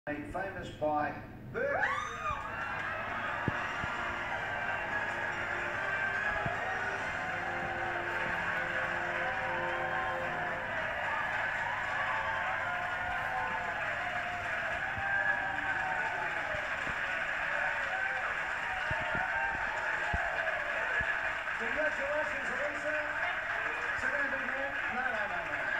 Made famous by burgers. Congratulations, Elisa. Sit down, big man. No.